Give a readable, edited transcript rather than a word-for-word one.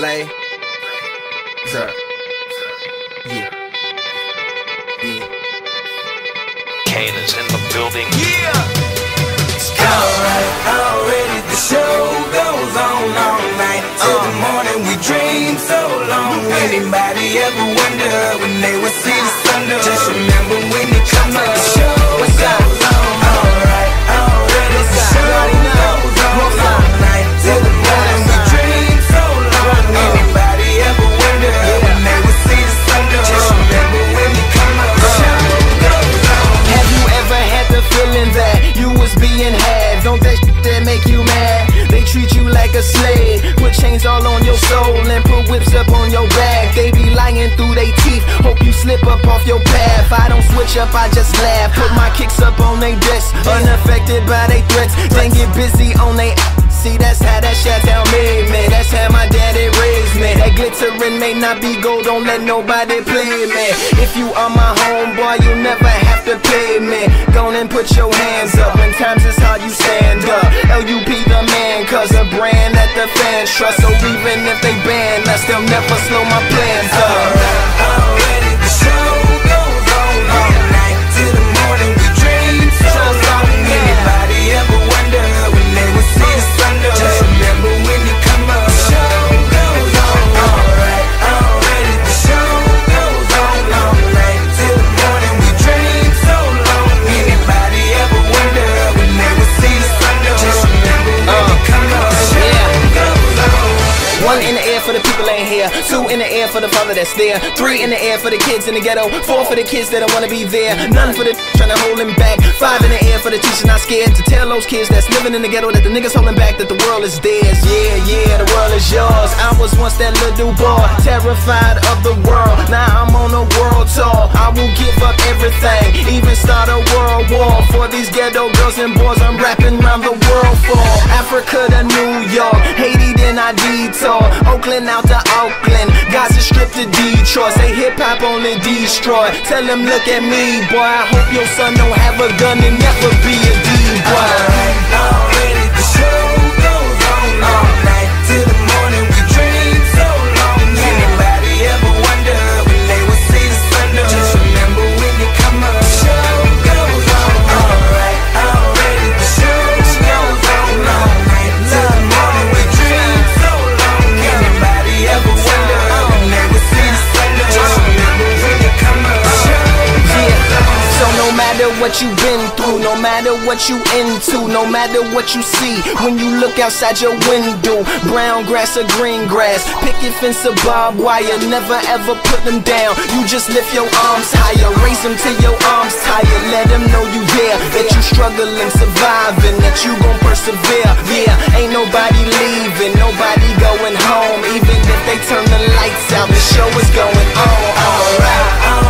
Lay. What's up? Yeah. Yeah. Kane is in the building. Yeah! Alright, already the show goes on all night. Till the morning we dream so long. Anybody ever wonder when they would see the sun up? Just remember when you come up. The show goes on. Alright, already the show goes on all night. Till the morning we dream so long. Anybody ever wonder when they would see the sun up? Just remember when you come up. The show goes on. Have you ever had the feeling that you was being had? Don't that shit that make you mad? They treat you like a slave, put chains all on your soul and put whips up on your back. They be lying through they teeth, hope you slip up off your path. I don't switch up, I just laugh, put my kicks up on they desk, unaffected by they threats. Then get busy on they see, that's how that Chi-Town made me. That's how my daddy raised me. That glittering may not be gold, don't let nobody play me. If you are my homeboy, you never have to pay me. Go and put your hands up, when times is hard you stand up. LUP the man, cause a brand that the fans trust. So even if they ban us, they'll never slow my plans up. Already the show goes on all night. Till the morning we dream so long. Anybody ever wonder when they would see the sun up? Just remember when you come up. The show goes on. Alright, already the show goes on all night. Till the morning we dream so long. Anybody ever wonder when they would see the sun up? Just remember when you come up. The show goes on. One in the air for the people ain't here. Two in the air for the father that's there. Three in the air for the kids in the ghetto. Four for the kids that don't wanna be there. None for the trying to hold him back. Five in the air for the teacher not scared to tell those kids that's living in the ghetto that the niggas holding back, that the world is theirs. Yeah, yeah, the world is yours. I was once that little boy, terrified of the world. Now I'm on a world tour. I will give up everything, even start a world war. For these ghetto girls and boys I'm rapping around the world for. Africa to New York, Haiti then I detour. Oakland out to Oakland, Gaza Strip to Detroit. Say hip-hop only destroy. Tell them look at me, boy, I hope your son don't have a gun and never be a D-boy. Already the show goes on all night. Till the morning we dream so long. Anybody ever wonder when they would see the sun up? Just remember when you come up. The show goes on. Alright, already the show goes on all night. Till the morning we dream so long. Anybody ever wonder when they would see the sun up? Just remember when you come up. The show goes on. So no matter what you've been through, no matter what you into, no matter what you see when you look outside your window, brown grass or green grass, picket fence or barbed wire, never ever put them down. You just lift your arms higher, raise them till your arms tired. Let them know you there, that you struggling, surviving, that you gon' persevere. Yeah, ain't nobody leaving, nobody going home. Even if they turn the lights out, the show is going on. Alright.